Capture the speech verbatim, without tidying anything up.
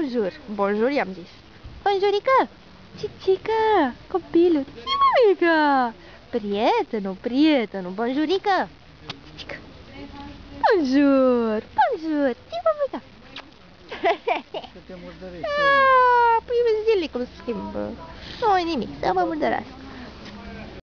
bonjour. Bonjour i-am zis. Bonjurică! Cicică! Copilul! Ce mămică? Prietenul, prietenul, bonjurică! Cicică! Bonjour! Bonjour! Ce mămică? Să te murdărești. Aaa, păi zilnic nu schimbă. Nu-i nimic, să mă murdărească.